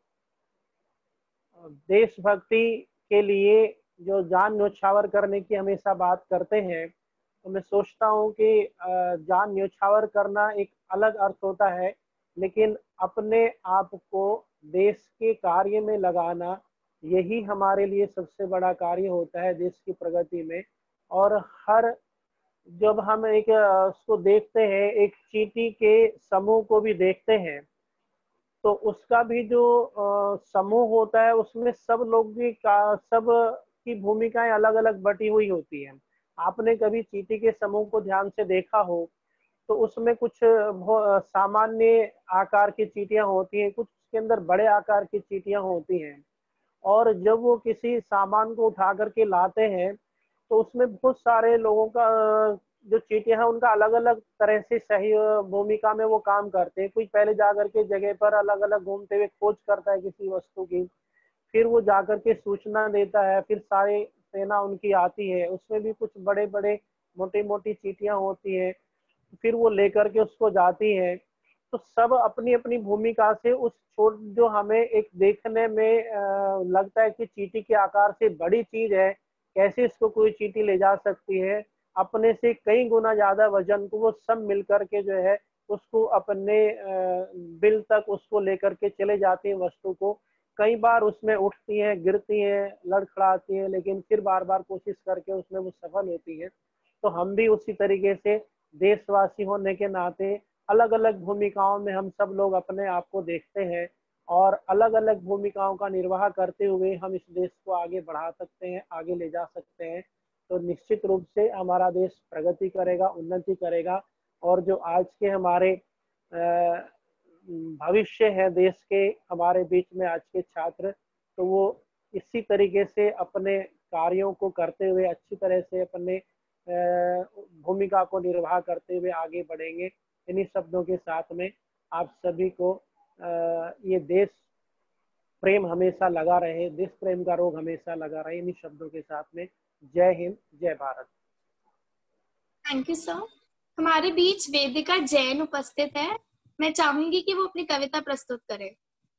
देशभक्ति के लिए जो जान न्योछावर करने की हमेशा बात करते हैं, तो मैं सोचता हूँ कि जान न्योछावर करना एक अलग अर्थ होता है, लेकिन अपने आप को देश के कार्य में लगाना यही हमारे लिए सबसे बड़ा कार्य होता है देश की प्रगति में। और जब हम उसको देखते हैं, एक चींटी के समूह को भी देखते हैं, तो उसका भी जो समूह होता है उसमें सब की भूमिकाएं अलग अलग बटी हुई होती हैं। आपने कभी चींटी के समूह को ध्यान से देखा हो तो उसमें कुछ सामान्य आकार की चींटियां होती हैं, कुछ उसके अंदर बड़े आकार की चींटियां होती हैं। और जब वो किसी सामान को उठा करके लाते हैं तो उसमें बहुत सारे लोगों का जो चींटियां हैं उनका अलग अलग तरह से सही भूमिका में वो काम करते हैं। कोई पहले जाकर के जगह पर अलग अलग घूमते हुए खोज करता है किसी वस्तु की, फिर वो जाकर के सूचना देता है, फिर सारे सेना उनकी आती है, उसमें भी कुछ बड़े बड़े मोटी मोटी चीटियां होती हैं, फिर वो लेकर के उसको जाती है। तो सब अपनी अपनी भूमिका से उस छोट जो हमें एक देखने में लगता है कि चींटी के आकार से बड़ी चीज है, कैसे इसको कोई चींटी ले जा सकती है, अपने से कई गुना ज्यादा वजन को वो सब मिलकर के जो है उसको अपने बिल तक उसको लेकर के चले जाते हैं वस्तु को। कई बार उसमें उठती हैं, गिरती हैं, लड़खड़ाती हैं, लेकिन फिर बार बार कोशिश करके उसमें वो सफल होती है। तो हम भी उसी तरीके से देशवासी होने के नाते अलग अलग भूमिकाओं में हम सब लोग अपने आप को देखते हैं और अलग अलग भूमिकाओं का निर्वाह करते हुए हम इस देश को आगे बढ़ा सकते हैं, आगे ले जा सकते हैं। तो निश्चित रूप से हमारा देश प्रगति करेगा, उन्नति करेगा। और जो आज के हमारे भविष्य है देश के, हमारे बीच में आज के छात्र, तो वो इसी तरीके से अपने कार्यों को करते हुए अच्छी तरह से अपने भूमिका को निर्वाह करते हुए आगे बढ़ेंगे। इन्हीं शब्दों के साथ में आप सभी को ये देश प्रेम हमेशा लगा रहे, देश प्रेम का रोग हमेशा लगा रहे, इन्हीं शब्दों के साथ में जय हिंद, जय भारत। Thank you sir. हमारे बीच वेदिका जैन उपस्थित है। मैं चाहूंगी कि वो अपनी कविता प्रस्तुत करे।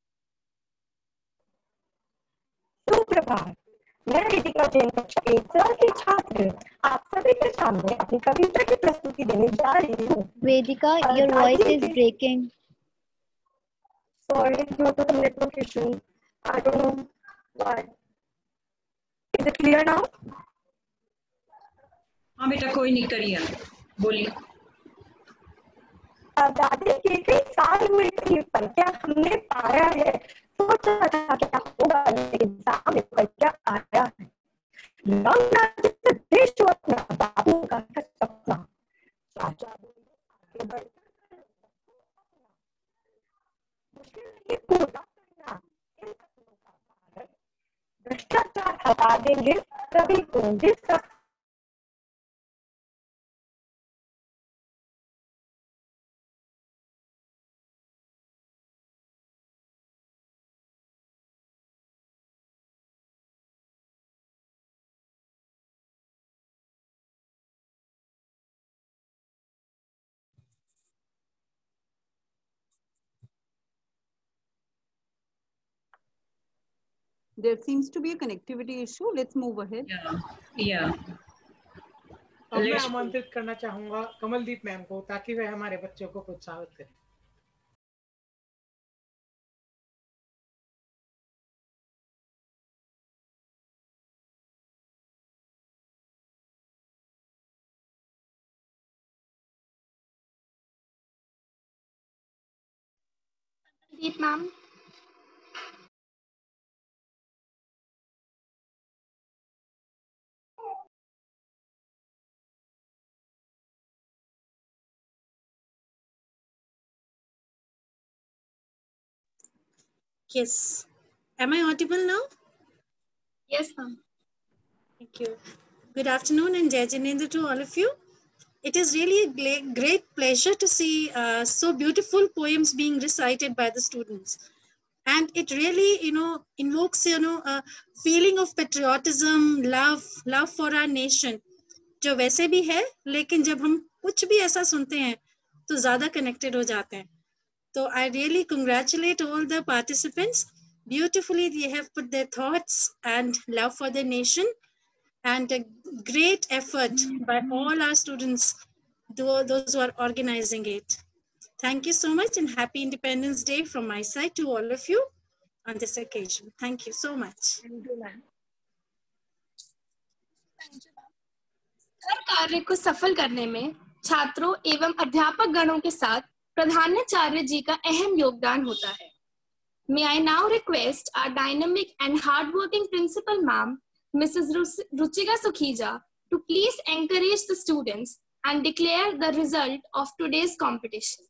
सुप्रभात, मैं वेदिका जैन कक्षा 1 साल की छात्र आप सभी के सामने अपनी कविता की प्रस्तुति देने जा रही हूँ। Vedika, your voice is breaking. Sorry, due to the network issue. I don't know why. Is it clear now? हाँ बेटा, कोई नहीं, करिए, बोलिए। आजादी के कई साल हुए कहीं पर क्या हमने पाया है, सोचा था क्या होगा लेकिन सामने पर क्या आया है। लौंडा जिस देश को अपना बाबू का सपना, साचा आगे बढ़कर मुश्किल ये पूरा करना इन सपनों का भारत। भ्रष्टाचार हटा देंगे सभी को जिस There seems to be a connectivity issue. Let's move ahead. Yeah. अब मैं आमंत्रित करना चाहूंगा कमलदीप मैम को, ताकि वह हमारे बच्चों को प्रोत्साहित करें। Deep ma'am. Yes. Am I audible now? Yes, ma'am. Thank you. Good afternoon and Jai Jinendra to all of you. It is really a great pleasure to see so beautiful poems being recited by the students. And it really, invokes, a feeling of patriotism, love for our nation. जो वैसे भी है, लेकिन जब हम कुछ भी ऐसा सुनते हैं, तो ज़्यादा connected हो जाते हैं. So I really congratulate all the participants. Beautifully, they have put their thoughts and love for their nation, and a great effort by all our students, those who are organizing it. Thank you so much, and happy Independence Day from my side to all of you on this occasion. Thank you so much. Thank you, ma'am. हर कार्य को सफल करने में छात्रों एवं अध्यापक गणों के साथ प्रधानाचार्य जी का अहम योगदान होता है. May I now request our dynamic and hardworking principal ma'am, Mrs. Ruchika Sukhija, to please encourage the students and declare the result of today's competition.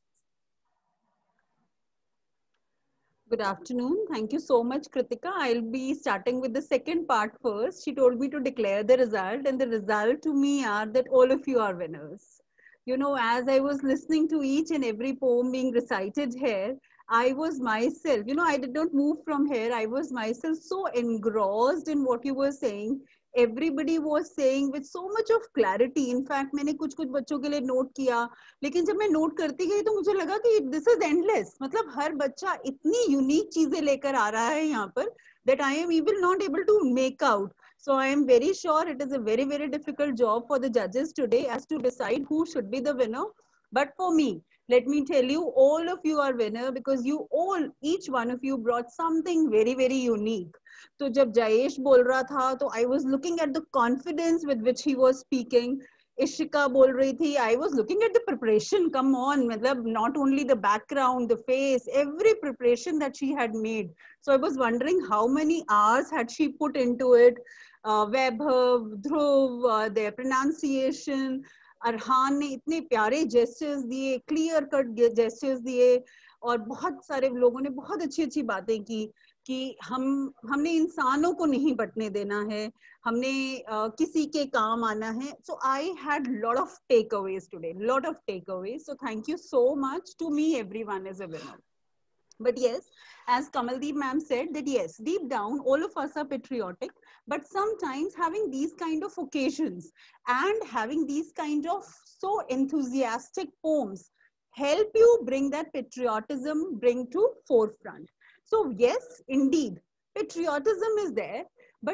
Good afternoon. Thank you so much, Kritika. I'll be starting with the second part first. She told me to declare the result, and the result to me are that all of you are winners. As I was listening to each and every poem being recited here, I was myself, I did not move from here. I was myself so engrossed in what you were saying everybody was saying with so much of clarity. In fact, मैंने कुछ बच्चों के लिए नोट किया, लेकिन जब मैं नोट करती गई तो मुझे लगा कि this is endless. मतलब हर बच्चा इतनी यूनिक चीजें लेकर आ रहा है यहाँ पर that I am even not able to make out. So I am very sure it is a very, very difficult job for the judges today as to decide who should be the winner. But for me, let me tell you, all of you are winner because you all, each one of you brought something very, very unique. तो जब जयेश बोल रहा था तो I was looking at the confidence with which he was speaking. Ishika बोल रही थी, I was looking at the preparation. Come on, मतलब not only the background, the face, every preparation that she had made. So I was wondering how many hours had she put into it. Vaibhav, Dhruv, their pronunciation. Arhan ने इतने प्यारे जेस्चर्स दिए, क्लियर कट जेस्चर्स दिए, और बहुत सारे लोगों ने बहुत अच्छी अच्छी बातें की कि हमने इंसानों को नहीं बटने देना है, हमने किसी के काम आना है. So I had lot of takeaways today, lot of takeaways. So thank you so much. To me, everyone is a winner. But yes, as Kamaldeep ma'am said, that yes, deep down, all of us are patriotic, but sometimes having these kind of occasions and having these kind of so enthusiastic poems help you bring that patriotism, bring to forefront. So yes, indeed, patriotism is there, but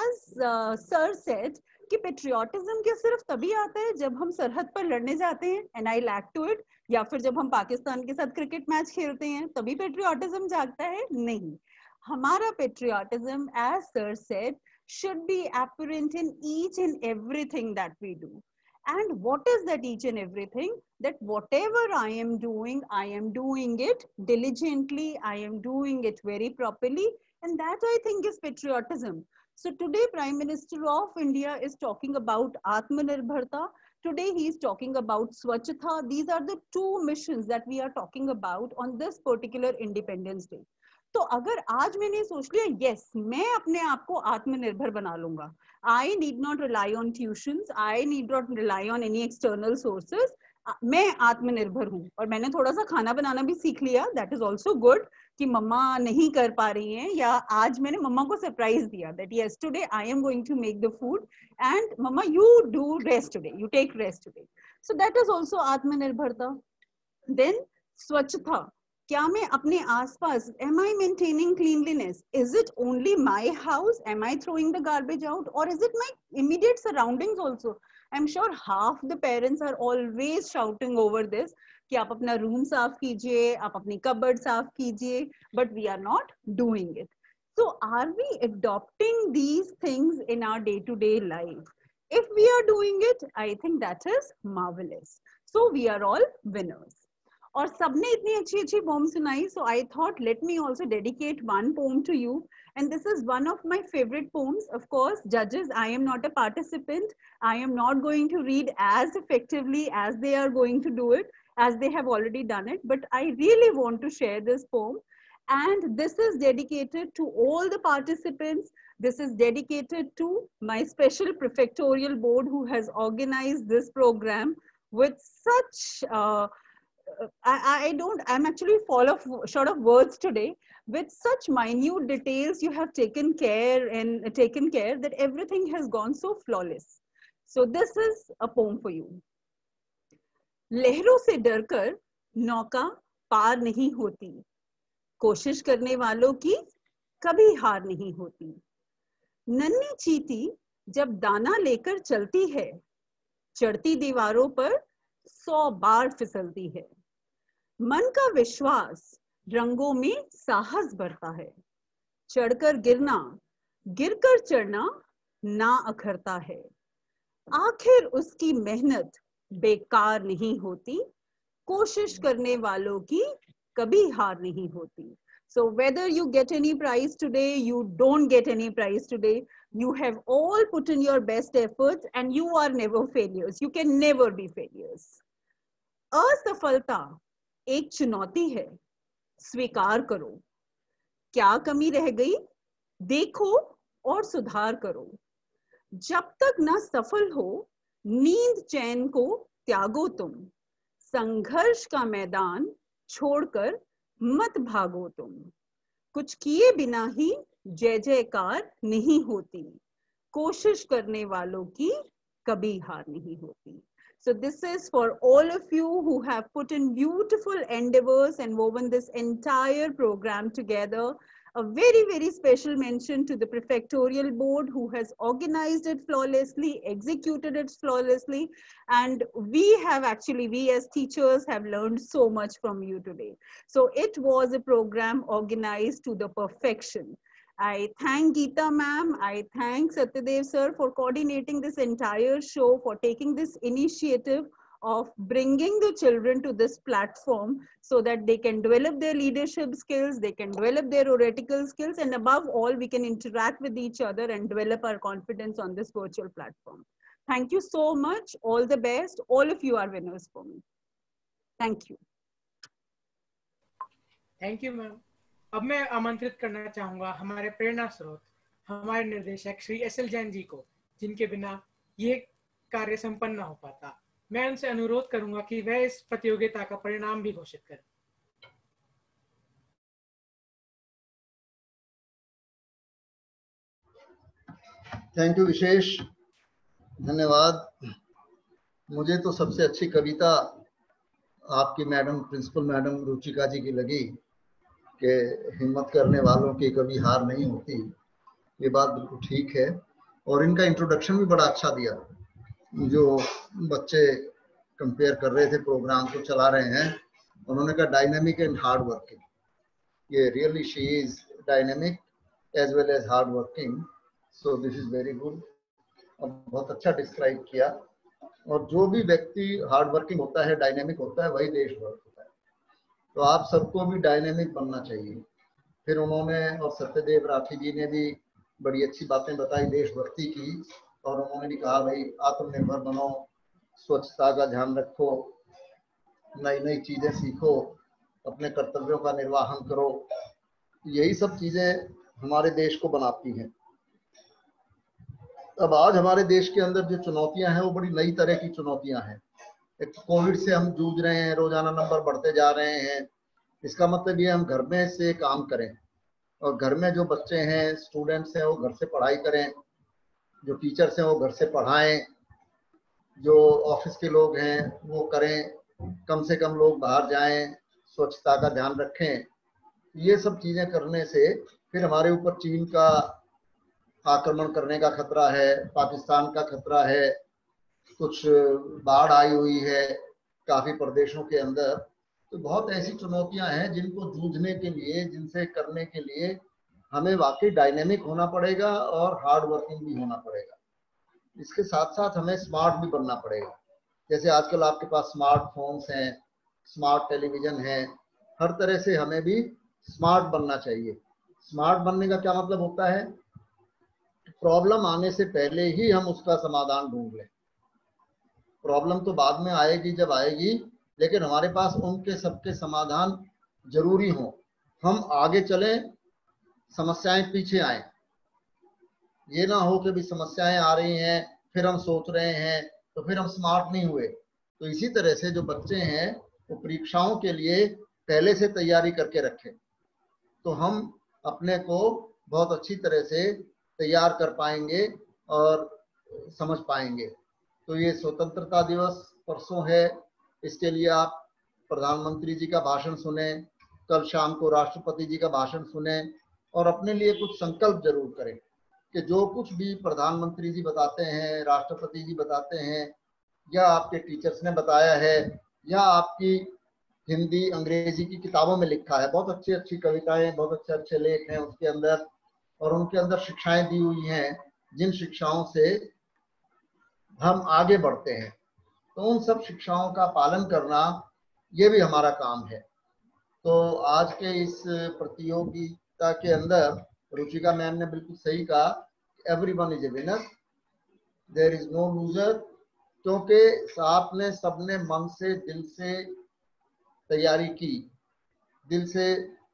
as sir said, कि पेट्रियोटिज्म क्या सिर्फ तभी आता है जब हम सरहद पर लड़ने जाते हैं, and I lack to it, या फिर जब हम पाकिस्तान के साथ क्रिकेट मैच खेलते हैं तभी पेट्रियोटिज्म जागता है? नहीं, हमारा patriotism, as sir said, should be apparent in each and everything that we do. And what is that each and everything? That whatever I am doing it diligently, I am doing it very properly, and that I think is patriotism. So today Prime Minister of India is talking about Atmanirbharta. Today he is talking about Swachhata. These are the two missions that we are talking about on this particular Independence Day. तो अगर आज मैंने सोच लिया yes, मैं अपने आप को आत्मनिर्भर बना लूंगा, I need not rely on tuitions, I need not rely on any external sources, मैं आत्मनिर्भर हूँ. और मैंने थोड़ा सा खाना बनाना भी सीख लिया, that is also good, कि मम्मा नहीं कर पा रही हैं, या आज मैंने मम्मा को सरप्राइज दिया that yes, today I am going to make the food and mama you do rest today, you take rest today. So that is also आत्मनिर्भरता. Then स्वच्छता, क्या मैं अपने आसपास, am I maintaining cleanliness? Is it only my house? Am I throwing the garbage out? Or is it my immediate surroundings also? I'm sure half the parents are always shouting over this कि आप अपना रूम साफ कीजिए, आप अपनी कबर्ड साफ कीजिए, but we are not doing it. So are we adopting these things in our day-to-day life? If we are doing it, I think that is marvelous. So we are all winners. और सबने इतनी अच्छी अच्छी poem सुनाई, so I thought let me also dedicate one poem to you, and this is one of my favorite poems. Of course, judges, I am not a participant, I am not going to read as effectively as they are going to do it, as they have already done it, but I really want to share this poem, and this is dedicated to all the participants. This is dedicated to my special prefectorial board who has organized this program with such I'm actually short of words today. With such minute details, you have taken care that everything has gone so flawless. So this is a poem for you. लहरों से डरकर नौका पार नहीं होती, कोशिश करने वालों की कभी हार नहीं होती. नन्ही चींटी जब दाना लेकर चलती है, चढ़ती दीवारों पर 100 बार फिसलती है. मन का विश्वास रंगों में साहस भरता है, चढ़कर गिरना, गिरकर चढ़ना ना अखरता है. आखिर उसकी मेहनत बेकार नहीं होती, कोशिश करने वालों की कभी हार नहीं होती. So whether you get any prize today, you don't get any prize today, you have all put in your best efforts and you are never failures. You can never be failures. असफलता एक चुनौती है, स्वीकार करो. क्या कमी रह गई देखो और सुधार करो. जब तक ना सफल हो नींद चैन को त्यागो तुम, संघर्ष का मैदान छोड़कर मत भागो तुम. कुछ किए बिना ही जय जयकार नहीं होती, कोशिश करने वालों की कभी हार नहीं होती. So this is for all of you who have put in beautiful endeavors and woven this entire program together. A very, very special mention to the prefectorial board who has organized it flawlessly, executed it flawlessly. And we as teachers have learned so much from you today. So it was a program organized to the perfection. I thank Geeta ma'am, I thank Satyadev sir for coordinating this entire show, for taking this initiative of bringing the children to this platform so that they can develop their leadership skills, they can develop their theoretical skills, and above all, we can interact with each other and develop our confidence on this virtual platform. Thank you so much. All the best. All of you are winners for me. Thank you. Thank you, ma'am. अब मैं आमंत्रित करना चाहूंगा हमारे प्रेरणा स्रोत, हमारे निर्देशक श्री SL जैन जी को, जिनके बिना ये कार्य संपन्न न हो पाता. मैं उनसे अनुरोध करूंगा कि वह इस प्रतियोगिता का परिणाम भी घोषित करें. थैंक यू विशेष, धन्यवाद. मुझे तो सबसे अच्छी कविता आपकी madam, principal madam Ruchika ji की लगी कि हिम्मत करने वालों की कभी हार नहीं होती. ये बात बिल्कुल ठीक है. और इनका इंट्रोडक्शन भी बड़ा अच्छा दिया. जो बच्चे कंपेयर कर रहे थे, प्रोग्राम को चला रहे हैं, उन्होंने कहा डायनेमिक एंड हार्ड वर्किंग. ये really she is dynamic as well as hard working. So this is very good. अब बहुत अच्छा डिस्क्राइब किया. और जो भी व्यक्ति हार्ड वर्किंग होता है, डायनेमिक होता है, वही देशभक्त होता है. तो आप सबको भी डायनेमिक बनना चाहिए. फिर उन्होंने और सत्यदेव राठी जी ने भी बड़ी अच्छी बातें बताई देशभक्ति की. और उन्होंने भी कहा भाई आत्मनिर्भर बनो, स्वच्छता का ध्यान रखो, नई नई चीजें सीखो, अपने कर्तव्यों का निर्वाहन करो. यही सब चीजें हमारे देश को बनाती हैं. अब आज हमारे देश के अंदर जो चुनौतियां हैं वो बड़ी नई तरह की चुनौतियां हैं. एक कोविड से हम जूझ रहे हैं, रोजाना नंबर बढ़ते जा रहे हैं. इसका मतलब ये हम घर में से काम करें, और घर में जो बच्चे हैं, स्टूडेंट्स हैं, वो घर से पढ़ाई करें, जो टीचर्स हैं वो घर से पढ़ाएं, जो ऑफिस के लोग हैं वो करें, कम से कम लोग बाहर जाएं, स्वच्छता का ध्यान रखें. ये सब चीजें करने से फिर हमारे ऊपर चीन का आक्रमण करने का खतरा है, पाकिस्तान का खतरा है, कुछ बाढ़ आई हुई है काफी प्रदेशों के अंदर. तो बहुत ऐसी चुनौतियां हैं जिनको जूझने के लिए, जिनसे करने के लिए हमें वाकई डायनेमिक होना पड़ेगा और हार्ड वर्किंग भी होना पड़ेगा. इसके साथ साथ हमें स्मार्ट भी बनना पड़ेगा. जैसे आजकल आपके पास स्मार्टफोन्स हैं, स्मार्ट टेलीविजन है, हर तरह से हमें भी स्मार्ट बनना चाहिए. स्मार्ट बनने का क्या मतलब होता है? प्रॉब्लम आने से पहले ही हम उसका समाधान ढूंढ लें. प्रॉब्लम तो बाद में आएगी जब आएगी, लेकिन हमारे पास उनके सबके समाधान जरूरी हो. हम आगे चलें, समस्याएं पीछे आए. ये ना हो कि भी समस्याएं आ रही हैं फिर हम सोच रहे हैं, तो फिर हम स्मार्ट नहीं हुए. तो इसी तरह से जो बच्चे हैं वो परीक्षाओं के लिए पहले से तैयारी करके रखें, तो हम अपने को बहुत अच्छी तरह से तैयार कर पाएंगे और समझ पाएंगे. तो ये स्वतंत्रता दिवस परसों है, इसके लिए आप प्रधानमंत्री जी का भाषण सुने, कल शाम को राष्ट्रपति जी का भाषण सुने, और अपने लिए कुछ संकल्प जरूर करें कि जो कुछ भी प्रधानमंत्री जी बताते हैं, राष्ट्रपति जी बताते हैं, या आपके टीचर्स ने बताया है, या आपकी हिंदी अंग्रेजी की किताबों में लिखा है, बहुत अच्छी अच्छी कविताएं, बहुत अच्छे अच्छे लेख हैं उसके अंदर, और उनके अंदर शिक्षाएं दी हुई हैं जिन शिक्षाओं से हम आगे बढ़ते हैं. तो उन सब शिक्षाओं का पालन करना ये भी हमारा काम है. तो आज के इस प्रतियोगिता के अंदर रुचिका मैम ने बिल्कुल सही कहा, everyone is a winner, there is no loser. क्योंकि आपने सबने मन से, दिल से तैयारी की, दिल से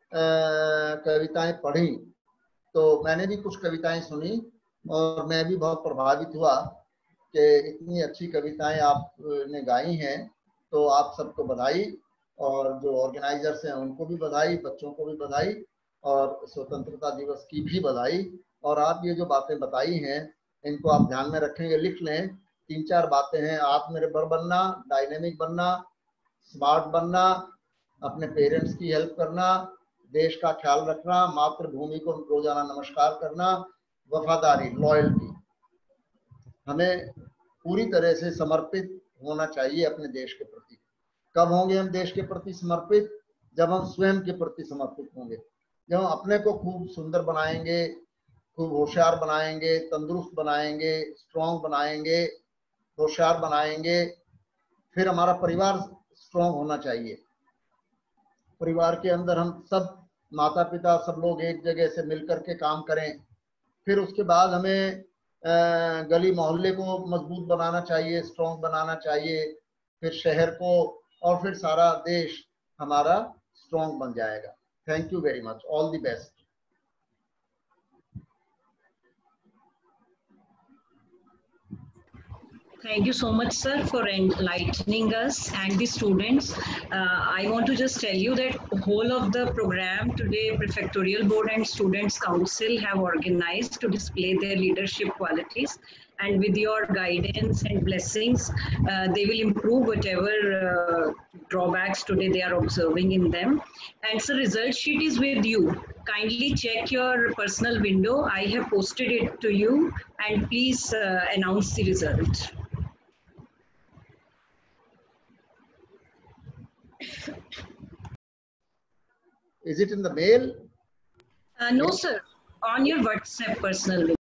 कविताएं पढ़ी. तो मैंने भी कुछ कविताएं सुनी और मैं भी बहुत प्रभावित हुआ कि इतनी अच्छी कविताएं आपने गाई हैं. तो आप सबको बधाई, और जो ऑर्गेनाइजर्स हैं उनको भी बधाई, बच्चों को भी बधाई, और स्वतंत्रता दिवस की भी बधाई. और आप ये जो बातें बताई हैं इनको आप ध्यान में रखेंगे, लिख लें। 3-4 बातें हैं: आत्मनिर्भर बनना, डायनेमिक बनना, स्मार्ट बनना, अपने पेरेंट्स की हेल्प करना, देश का ख्याल रखना, मातृभूमि को रोजाना नमस्कार करना, वफादारी, लॉयल्टी। हमें पूरी तरह से समर्पित होना चाहिए अपने देश के प्रति। कब होंगे हम देश के प्रति समर्पित? जब हम स्वयं के प्रति समर्पित होंगे, जब हम अपने को खूब सुंदर बनाएंगे, खूब होशियार बनाएंगे, तंदुरुस्त बनाएंगे, स्ट्रॉन्ग बनाएंगे, होशियार बनाएंगे। फिर हमारा परिवार स्ट्रॉन्ग होना चाहिए। परिवार के अंदर हम सब माता पिता सब लोग एक जगह से मिलकर के काम करें। फिर उसके बाद हमें गली मोहल्ले को मजबूत बनाना चाहिए, स्ट्रॉन्ग बनाना चाहिए, फिर शहर को, और फिर सारा देश हमारा स्ट्रॉन्ग बन जाएगा। Thank you very much, all the best. Thank you so much, sir, for enlightening us and the students. I want to just tell you that whole of the program today, Prefectorial Board and Students Council have organized to display their leadership qualities. And with your guidance and blessings, they will improve whatever drawbacks today they are observing in them. And so result sheet is with you. Kindly check your personal window. I have posted it to you, and please announce the result. Is it in the mail? No, sir. On your WhatsApp personal window.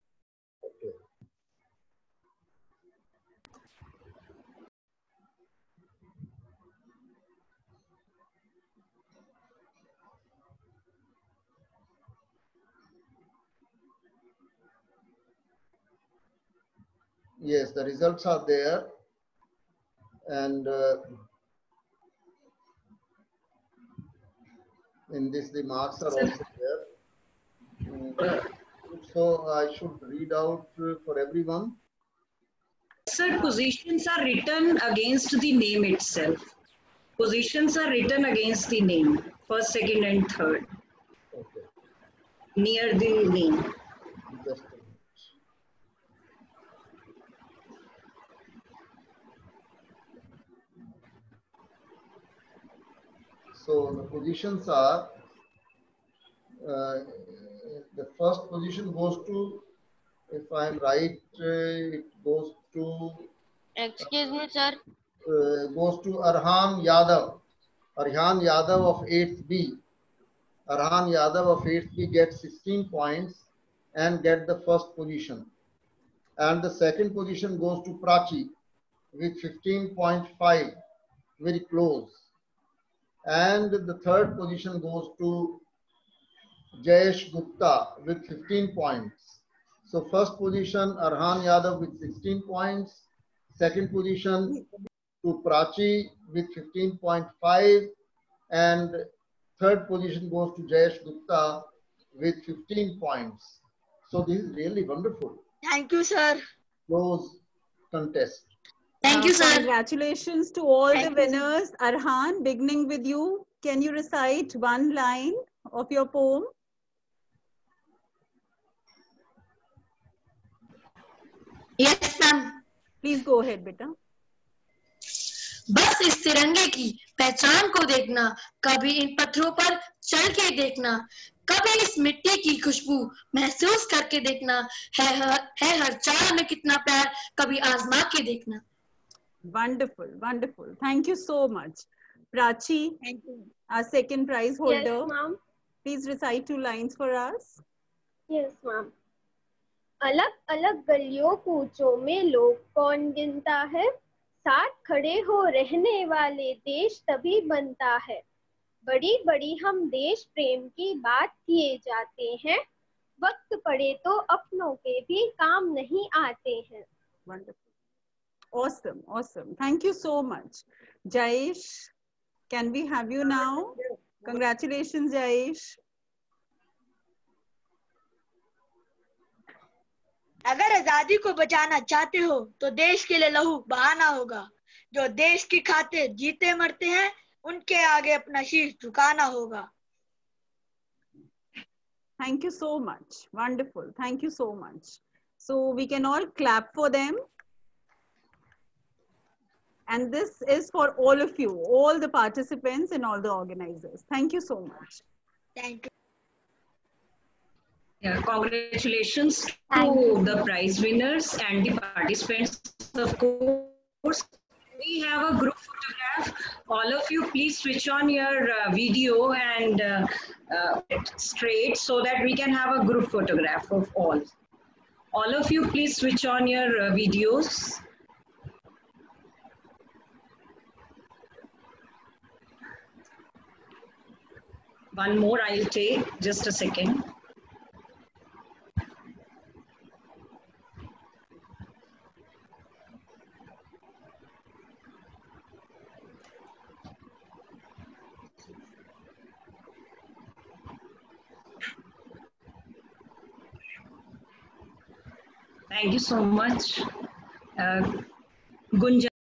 Yes, the results are there, and in this the marks are also there. So I should read out for everyone. Sir, positions are written against the name itself. Positions are written against the name, first, second, and third. Okay. Near the name. Just so the positions are, the first position goes to, if I am right, it goes to, Excuse me, sir. Goes to Arhan Yadav. Arhan Yadav of 8th B. Arhan Yadav of 8th B gets 16 points and get the first position. And the second position goes to Prachi with 15.5, very close. And the third position goes to Jayesh Gupta with 15 points. So first position Arhan Yadav with 16 points, second position to Prachi with 15.5, and third position goes to Jayesh Gupta with 15 points. So this is really wonderful. Thank you, sir. Close contest. Thank you, sir. Congratulations to all the winners. Arhan, beginning with you, can you recite one line of your poem? Yes, ma'am. Please go ahead, beta. बस इस तिरंगे की पहचान को देखना, कभी इन पत्थरों पर चल के देखना, कभी इस मिट्टी की खुशबू महसूस करके देखना, है हर चाल में कितना प्यार, कभी आजमा के देखना. Wonderful, wonderful. Thank you so much. Prachi, thank you. Our second prize holder. Yes, ma'am. Please recite 2 lines for us. Yes, ma'am. अलग अलग गलियों कूचों में लोग कौन गिनता है, साथ खड़े हो रहने वाले देश तभी बनता है. बड़ी बड़ी हम देश प्रेम की बात किए जाते हैं, वक्त पड़े तो अपनों के भी काम नहीं आते हैं. Wonderful. Awesome, awesome. Thank you so much. Jayesh, can we have you now? Congratulations, Jayesh. अगर आजादी को बचाना चाहते हो तो देश के लिए लहू बहाना होगा. जो देश की खातिर जीते मरते हैं उनके आगे अपना शीश झुकाना होगा. Thank you so much. Wonderful. Thank you so much. So we can all clap for them. And this is for all of you, all the participants and all the organizers. Thank you so much. Thank you. Yeah, congratulations to the prize winners and the participants, of course. We have a group photograph. All of you, please switch on your video and straight so that we can have a group photograph of all. All of you, please switch on your videos. One more I'll take, just a second. Thank you so much. Gunjan.